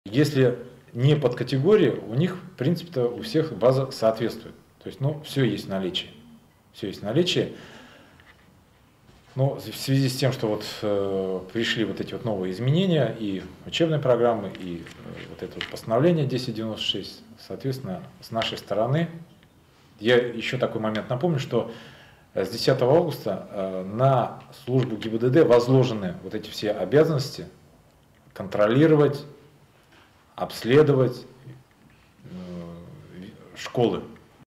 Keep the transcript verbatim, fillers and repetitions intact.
Если не под категории, у них, в принципе-то, у всех база соответствует. То есть, ну, все есть в наличии. Все есть в наличии. Но в связи с тем, что вот э, пришли вот эти вот новые изменения и учебной программы, и э, вот это вот постановление десять девяносто шесть, соответственно, с нашей стороны, я еще такой момент напомню, что с десятого августа э, на службу ГИБДД возложены вот эти все обязанности контролировать, обследовать э, школы.